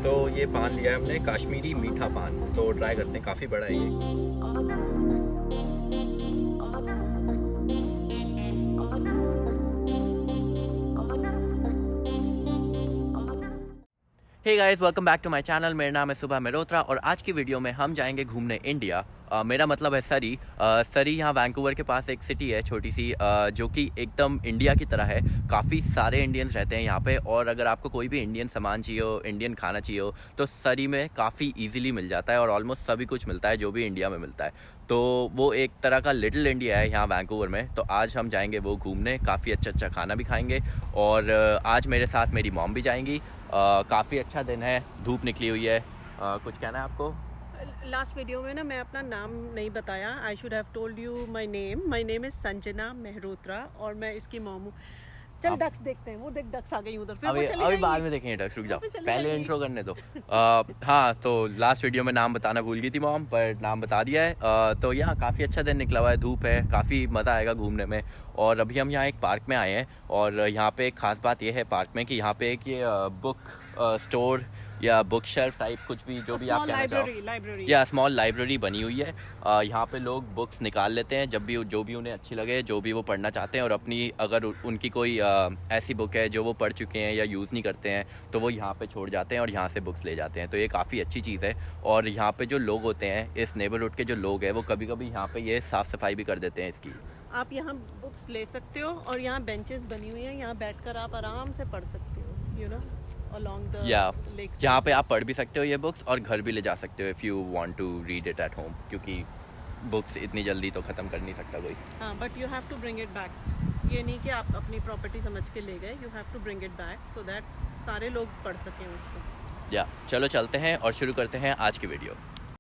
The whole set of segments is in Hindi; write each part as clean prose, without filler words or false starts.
तो ये पान लिया है हमने, कश्मीरी मीठा पान। तो ट्राई करते हैं, काफ़ी बड़ा है ये। Hey guys, welcome back to my channel. मेरा नाम है सुबह मेहरोत्रा और आज की वीडियो में हम जाएंगे घूमने इंडिया। मेरा मतलब है सरी। सरी यहाँ वैंकूवर के पास एक सिटी है छोटी सी, जो कि एकदम इंडिया की तरह है। काफ़ी सारे इंडियंस रहते हैं यहाँ पे, और अगर आपको कोई भी इंडियन सामान चाहिए हो, इंडियन खाना चाहिए हो, तो सरी में काफ़ी इजीली मिल जाता है और ऑलमोस्ट सभी कुछ मिलता है जो भी इंडिया में मिलता है। तो वो एक तरह का लिटिल इंडिया है यहाँ वैंकूवर में। तो आज हम जाएंगे वो घूमने, काफ़ी अच्छा खाना भी खाएंगे। और आज मेरे साथ मेरी मॉम भी जाएंगी। काफ़ी अच्छा दिन है, धूप निकली हुई है। कुछ कहना है आपको? लास्ट वीडियो में ना मैं अपना नाम नहीं बताया। I should have told you my name is Sanjana Mehrotra और मैं इसकी मॉम हूँ। चल डक्स देखते हैं, वो देख डक्स आ गई उधर। फिर अभी बाद में देखेंगे डक्स, रुक जाओ, पहले इंट्रो करने दो। हाँ, तो लास्ट वीडियो में नाम बताना भूल गई थी मॉम, पर नाम बता दिया है। तो यहाँ काफ़ी अच्छा दिन निकला हुआ है, धूप है, काफ़ी मज़ा आएगा घूमने में। और अभी हम यहाँ एक पार्क में आए हैं, और यहाँ पे एक ख़ास बात यह है पार्क में कि यहाँ पे एक ये बुक स्टोर या बुक शेल्फ टाइप कुछ भी, जो भी आप कहना चाहो, या स्मॉल लाइब्रेरी बनी हुई है। यहाँ पे लोग बुक्स निकाल लेते हैं जब भी, जो भी उन्हें अच्छी लगे, जो भी वो पढ़ना चाहते हैं, और अपनी अगर उनकी कोई ऐसी बुक है जो वो पढ़ चुके हैं या यूज़ नहीं करते हैं, तो वो यहाँ पे छोड़ जाते हैं और यहाँ से बुक्स ले जाते हैं। तो ये काफ़ी अच्छी चीज़ है। और यहाँ पे जो लोग होते हैं, इस नेबरहुड के जो लोग हैं, वो कभी कभी यहाँ पे ये साफ़ सफाई भी कर देते हैं इसकी। आप यहाँ बुक्स ले सकते हो और यहाँ बेंचेस बनी हुई हैं, यहाँ बैठकर आप आराम से पढ़ सकते हो, you know, along the lakes। यहाँ पे आप पढ़ भी सकते हो ये बुक्स, और घर भी ले जा सकते हो if you want to read it at home, क्योंकि बुक्स इतनी जल्दी तो ख़त्म कर नहीं सकता कोई। हाँ, but you have to bring it back. ये नहीं कि आप अपनी प्रॉपर्टी समझ के ले गए, you have to bring it back so that सारे लोग पढ़ सकें उसको। चलो चलते हैं और शुरू करते हैं आज की वीडियो।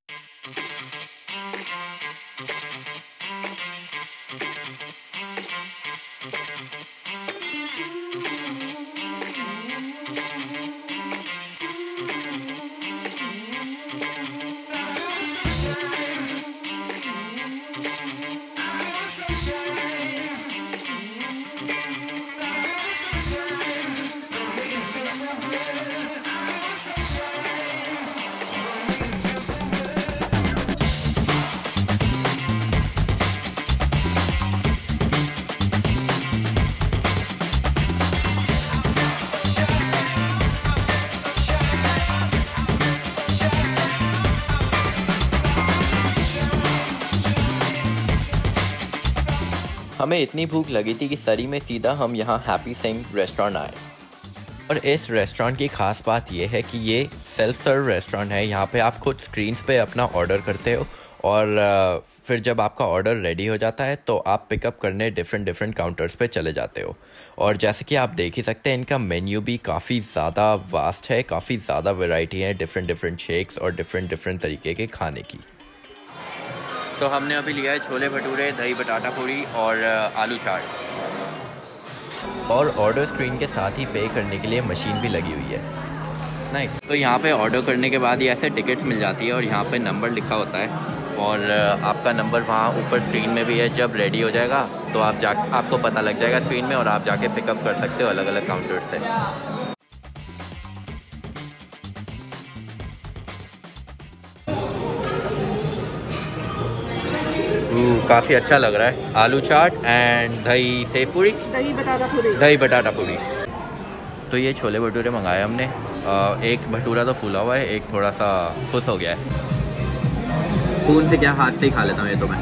हमें इतनी भूख लगी थी कि सरी में सीधा हम यहाँ हैप्पी सिंह रेस्टोरेंट आए। और इस रेस्टोरेंट की ख़ास बात यह है कि ये सेल्फ सर्व रेस्टोरेंट है। यहाँ पे आप खुद स्क्रीन्स पे अपना ऑर्डर करते हो, और फिर जब आपका ऑर्डर रेडी हो जाता है तो आप पिकअप करने डिफरेंट काउंटर्स पे चले जाते हो। और जैसे कि आप देख ही सकते हैं, इनका मेन्यू भी काफ़ी ज़्यादा वास्ट है, काफ़ी ज़्यादा वैरायटी है, डिफरेंट शेक्स और डिफरेंट तरीके के खाने की। तो हमने अभी लिया है छोले भटूरे, दही बटाटा पूरी और आलू चाट। और ऑर्डर स्क्रीन के साथ ही पे करने के लिए मशीन भी लगी हुई है। नाइस। तो यहाँ पे ऑर्डर करने के बाद ये ऐसे टिकट्स मिल जाती है और यहाँ पे नंबर लिखा होता है, और आपका नंबर वहाँ ऊपर स्क्रीन में भी है। जब रेडी हो जाएगा तो आपको पता लग जाएगा स्क्रीन में, और आप जाके पिकअप कर सकते हो अलग अलग काउंटर से। काफ़ी अच्छा लग रहा है। आलू चाट एंड दही सेव पूरी, दही बटाटा पूरी। तो ये छोले भटूरे मंगाए हमने। एक भटूरा तो फूला हुआ है, एक थोड़ा सा खुश हो गया है। खून से क्या, हाथ से ही खा लेता हूँ ये तो मैं।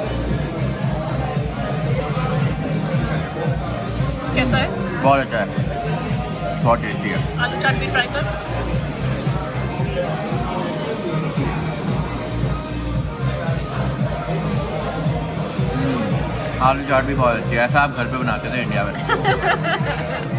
कैसा है? बहुत अच्छा है, बहुत टेस्टी है। आलू चाट भी ट्राई कर। आलू चाट भी बहुत अच्छी है, ऐसा आप घर पे बनाते थे इंडिया में।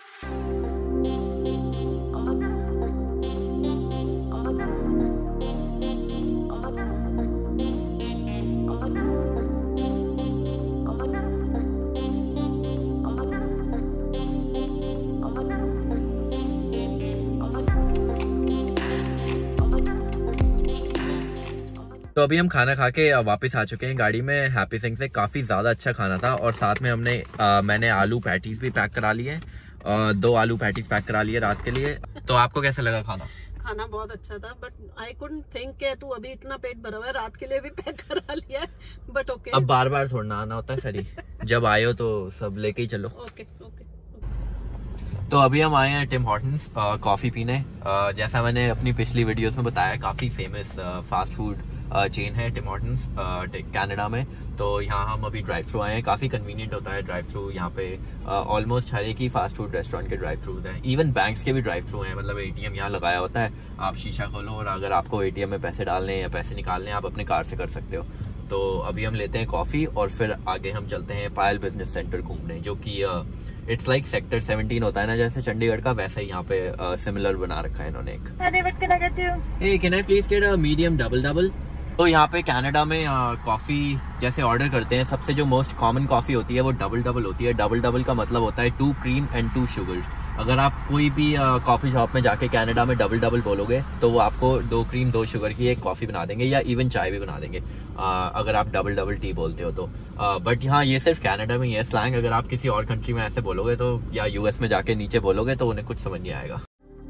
तो अभी हम खाना खा के वापस आ चुके हैं गाड़ी में हैप्पी सिंह से। काफ़ी ज़्यादा अच्छा खाना था, और साथ में मैंने आलू पैटीज भी पैक करा लिए, 2 आलू पैटीज पैक करा लिए रात के लिए। तो आपको कैसा लगा खाना? खाना बहुत अच्छा था, बट आई कुडंट थिंक कि तू अभी इतना पेट भरा हुआ है, रात के लिए भी पैक करा लिया है, बट ओके। अब बार बार छोड़ना आना होता है सरी, जब आए हो तो सब लेके ही चलो। Okay okay. तो अभी हम आए हैं टिम हॉर्टन्स कॉफ़ी पीने। जैसा मैंने अपनी पिछली वीडियोस में बताया, काफ़ी फेमस फास्ट फूड चेन है टिम हॉर्टन्स कनाडा में। तो यहाँ हम अभी ड्राइव थ्रू आए हैं, काफ़ी कन्वीनियंट होता है ड्राइव थ्रू यहाँ पे। ऑलमोस्ट हर एक ही फास्ट फूड रेस्टोरेंट के ड्राइव थ्रू हैं, इवन बैंक्स के भी ड्राइव थ्रू हैं। मतलब ATM यहाँ लगाया होता है, आप शीशा खोलो और अगर आपको ATM में पैसे डालने या पैसे निकालने आप अपने कार से कर सकते हो। तो अभी हम लेते हैं कॉफ़ी और फिर आगे हम चलते हैं पायल बिजनेस सेंटर घूमने, जो कि इट्स लाइक सेक्टर 17 होता है ना जैसे चंडीगढ़ का, वैसे ही यहाँ पे सिमिलर बना रखा है इन्होंने एक। Hey, can I please get a medium double? तो यहाँ पे कनाडा में कॉफ़ी जैसे ऑर्डर करते हैं, सबसे जो मोस्ट कॉमन कॉफ़ी होती है वो डबल होती है। डबल का मतलब होता है 2 क्रीम एंड 2 शुगर। अगर आप कोई भी कॉफ़ी शॉप में जाके कनाडा में डबल बोलोगे तो वो आपको 2 क्रीम 2 शुगर की एक कॉफ़ी बना देंगे, या इवन चाय भी बना देंगे अगर आप डबल टी बोलते हो तो। बट यहाँ ये सिर्फ कनाडा में ही है स्लैंग। अगर आप किसी और कंट्री में ऐसे बोलोगे तो, या US में जाके नीचे बोलोगे तो उन्हें कुछ समझ नहीं आएगा।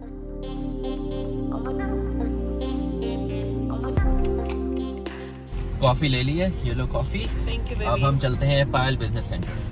कॉफी ले ली है, ये लो कॉफी। अब हम चलते हैं पायल बिजनेस सेंटर।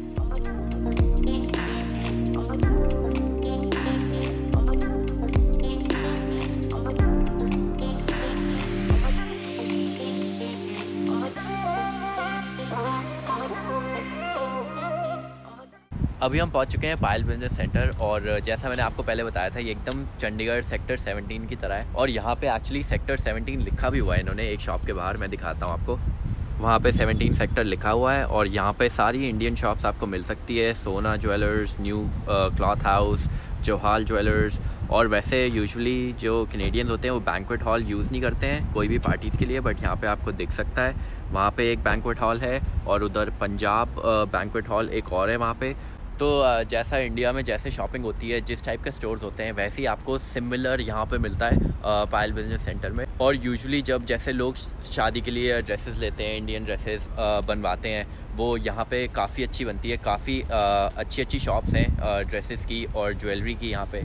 अभी हम पहुंच चुके हैं पायल बिजनेस सेंटर, और जैसा मैंने आपको पहले बताया था ये एकदम चंडीगढ़ सेक्टर 17 की तरह है। और यहाँ पे एक्चुअली सेक्टर 17 लिखा भी हुआ है इन्होंने एक शॉप के बाहर, मैं दिखाता हूँ आपको। वहाँ पे 17 सेक्टर लिखा हुआ है और यहाँ पे सारी इंडियन शॉप्स आपको मिल सकती है। Sona jewellers, new cloth house, Johal jewellers. और वैसे यूजुअली जो कैनेडियंस होते हैं वो बैंक्वेट हॉल यूज़ नहीं करते हैं कोई भी पार्टीज़ के लिए, बट यहाँ पे आपको दिख सकता है वहाँ पे एक बैंक्वेट हॉल है, और उधर पंजाब बैंक्वेट हॉल एक और है वहाँ पे। तो जैसा इंडिया में जैसे शॉपिंग होती है, जिस टाइप के स्टोर्स होते हैं, वैसे ही आपको सिमिलर यहाँ पे मिलता है पायल बिजनेस सेंटर में। और यूजुअली जब जैसे लोग शादी के लिए ड्रेसेस लेते हैं, इंडियन ड्रेसेस बनवाते हैं, वो यहाँ पे काफ़ी अच्छी बनती है। काफ़ी अच्छी शॉप्स हैं ड्रेसेस की और ज्वेलरी की यहाँ पे।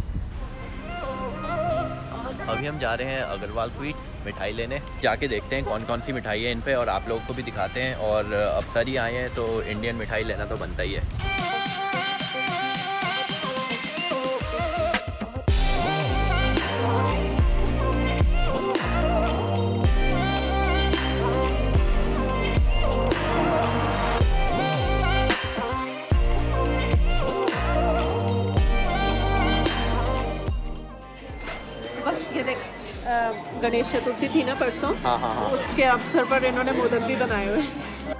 अभी हम जा रहे हैं अग्रवाल स्वीट्स मिठाई लेने, जाके देखते हैं कौन कौन सी मिठाई है इन पे और आप लोगों को भी दिखाते हैं। और अब सर ही आए हैं तो इंडियन मिठाई लेना तो बनता ही है। गणेश चतुर्थी थी ना परसों, हाँ। उसके अवसर पर इन्होंने मोदक भी बनाए हुए हैं।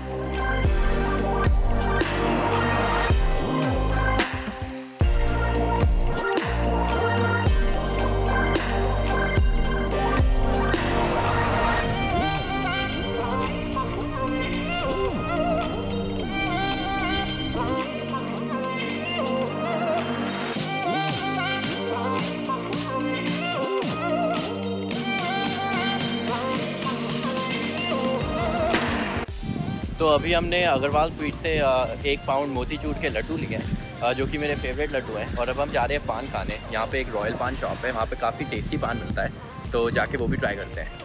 तो अभी हमने अग्रवाल स्वीट से 1 पाउंड मोतीचूर के लड्डू लिए हैं, जो कि मेरे फेवरेट लड्डू हैं। और अब हम जा रहे हैं पान खाने। यहाँ पे एक रॉयल पान शॉप है, वहाँ पे काफ़ी टेस्टी पान मिलता है, तो जाके वो भी ट्राई करते हैं।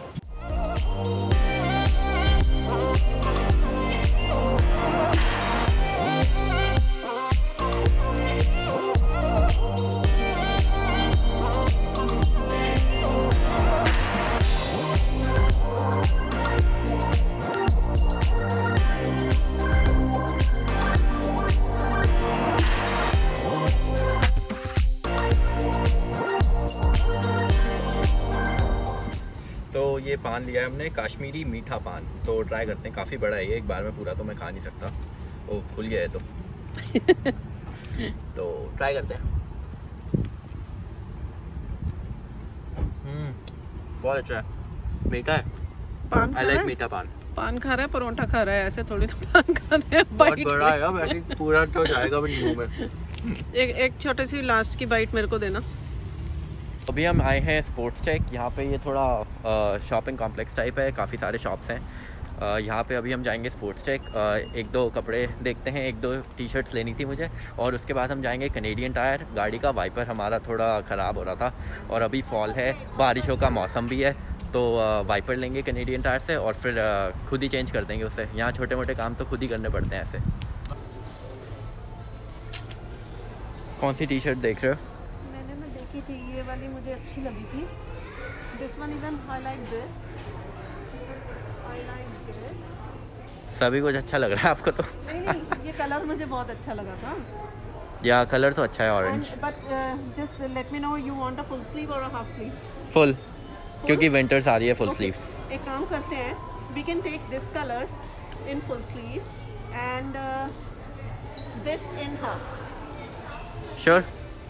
ये पान लिया है हमने, कश्मीरी मीठा पान, तो ट्राई करते हैं। काफ़ी बड़ा है ये, एक बार में पूरा तो मैं खा नहीं सकता। ओह, खुल गया है तो ट्राई करते हैं। बहुत अच्छा है, मीठा है। पान आई लाइक मीठा पान। पान खा रहा है, परोठा खा रहा है, ऐसे थोड़ी ना पान खा रहे हैं। बहुत बड़ा है, वैसे पूरा तो जाएगा भी मुंह में। एक छोटी सी लास्ट की बाइट मेरे को देना। अभी हम आए हैं स्पोर्ट्स चेक। यहाँ पे ये थोड़ा शॉपिंग कॉम्प्लेक्स टाइप है, काफ़ी सारे शॉप्स हैं। यहाँ पे अभी हम जाएंगे स्पोर्ट्स टेक, एक दो कपड़े देखते हैं, एक दो टी शर्ट्स लेनी थी मुझे, और उसके बाद हम जाएंगे कैनेडियन टायर। गाड़ी का वाइपर हमारा थोड़ा ख़राब हो रहा था और अभी फॉल है, बारिशों का मौसम भी है, तो वाइपर लेंगे कैनेडियन टायर से और फिर खुद ही चेंज कर देंगे उसे। यहाँ छोटे मोटे काम तो खुद ही करने पड़ते हैं ऐसे। कौन सी टी शर्ट देख रहे हो? मैंने देखी थी ये वाली, मुझे अच्छी लगी थी। This one even I like this, I like this. सभी कुछ अच्छा लग रहा है आपको तो? नहीं, ये कलर मुझे बहुत अच्छा लगा था। या कलर तो अच्छा है orange. But just let me know, you want a full sleeve और अ हाफ स्लीव? फुल, क्योंकि विंटर्स आ रही है फुल स्लीव। एक काम करते हैं, we can take this colour in full sleeve and this in half. Sure.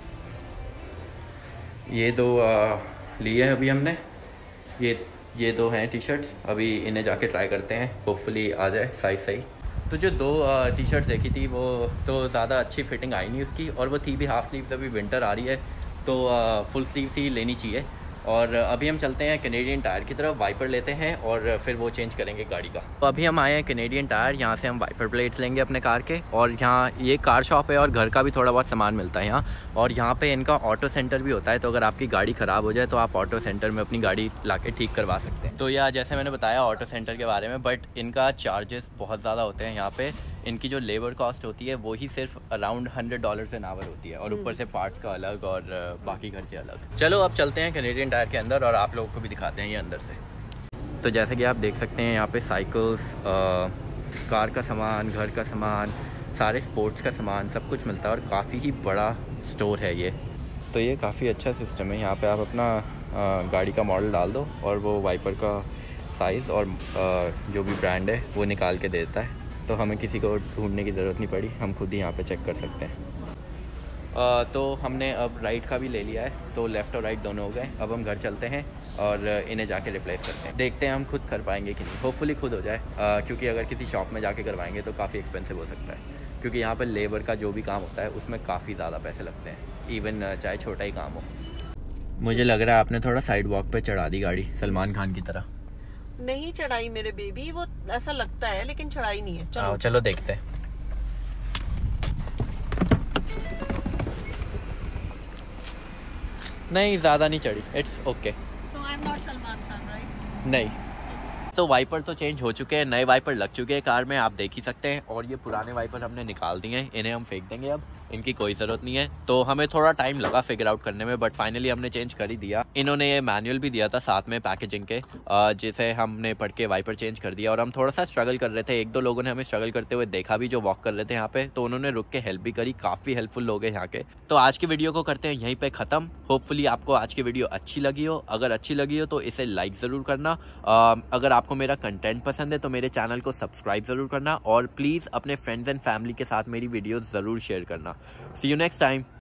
ये दो लिए हैं अभी हमने, ये दो हैं टी शर्ट्स, अभी इन्हें जाके ट्राई करते हैं, होपफुली आ जाए साइज सही। तो जो दो टी शर्ट्स देखी थी वो तो ज़्यादा अच्छी फिटिंग आई नहीं उसकी, और वो थी भी हाफ स्लीव, अभी विंटर आ रही है तो फुल स्लीव ही लेनी चाहिए। और अभी हम चलते हैं कैनेडियन टायर की तरफ, वाइपर लेते हैं और फिर वो चेंज करेंगे गाड़ी का। तो अभी हम आए हैं कैनेडियन टायर, यहाँ से हम वाइपर प्लेट्स लेंगे अपने कार के, और यहाँ ये कार शॉप है और घर का भी थोड़ा बहुत सामान मिलता है यहाँ, और यहाँ पे इनका ऑटो सेंटर भी होता है, तो अगर आपकी गाड़ी ख़राब हो जाए तो आप ऑटो सेंटर में अपनी गाड़ी लाके ठीक करवा सकते हैं। तो यह जैसे मैंने बताया ऑटो सेंटर के बारे में, बट इनका चार्जेस बहुत ज़्यादा होते हैं यहाँ पे। इनकी जो लेबर कॉस्ट होती है वो ही सिर्फ अराउंड $100 एन आवर होती है, और ऊपर से पार्ट्स का अलग और बाकी खर्चे अलग। चलो अब चलते हैं कैनेडियन टायर के अंदर और आप लोगों को भी दिखाते हैं ये अंदर से। तो जैसे कि आप देख सकते हैं यहाँ पे साइकिल्स, कार का सामान, घर का सामान, सारे स्पोर्ट्स का सामान, सब कुछ मिलता है, और काफ़ी ही बड़ा स्टोर है ये। तो ये काफ़ी अच्छा सिस्टम है, यहाँ पे आप अपना गाड़ी का मॉडल डाल दो और वो वाइपर का साइज़ और जो भी ब्रांड है वो निकाल के दे देता है, तो हमें किसी को ढूंढने की ज़रूरत नहीं पड़ी, हम खुद ही यहाँ पे चेक कर सकते हैं। तो हमने अब राइट का भी ले लिया है, तो लेफ़्ट और राइट दोनों हो गए। अब हम घर चलते हैं और इन्हें जाके रिप्लेस करते हैं, देखते हैं हम खुद कर पाएंगे कि नहीं। होपफुली खुद हो जाए, क्योंकि अगर किसी शॉप में जाके करवाएंगे तो काफ़ी एक्सपेंसिव हो सकता है, क्योंकि यहाँ पर लेबर का जो भी काम होता है उसमें काफ़ी ज़्यादा पैसे लगते हैं, इवन चाहे छोटा ही काम हो। मुझे लग रहा है आपने थोड़ा साइड वॉक पे चढ़ा दी गाड़ी, सलमान खान की तरह। नहीं चढ़ाई मेरे बेबी, वो ऐसा लगता है लेकिन चढ़ाई नहीं है। चलो चलो देखते हैं। नहीं ज़्यादा नहीं चढ़ी, it's okay. So I am not Salman Khan right? नहीं। तो वाइपर तो चेंज हो चुके हैं, नए वाइपर लग चुके हैं कार में, आप देख ही सकते हैं, और ये पुराने वाइपर हमने निकाल दिए हैं, इन्हें हम फेंक देंगे, अब इनकी कोई ज़रूरत नहीं है। तो हमें थोड़ा टाइम लगा फिगर आउट करने में, बट फाइनली हमने चेंज कर ही दिया। इन्होंने ये मैनुअल भी दिया था साथ में पैकेजिंग के, जिसे हमने पढ़ के वाइपर चेंज कर दिया। और हम थोड़ा सा स्ट्रगल कर रहे थे, एक दो लोगों ने हमें स्ट्रगल करते हुए देखा भी जो वॉक कर रहे थे यहाँ पे, तो उन्होंने रुक के हेल्प भी करी, काफ़ी हेल्पफुल लोग हैं यहाँ के। तो आज की वीडियो को करते हैं यहीं पर ख़त्म। होपफुली आपको आज की वीडियो अच्छी लगी हो, अगर अच्छी लगी हो तो इसे लाइक ज़रूर करना। अगर आपको मेरा कंटेंट पसंद है तो मेरे चैनल को सब्सक्राइब ज़रूर करना, और प्लीज़ अपने फ्रेंड्स एंड फैमिली के साथ मेरी वीडियोस ज़रूर शेयर करना। See you next time.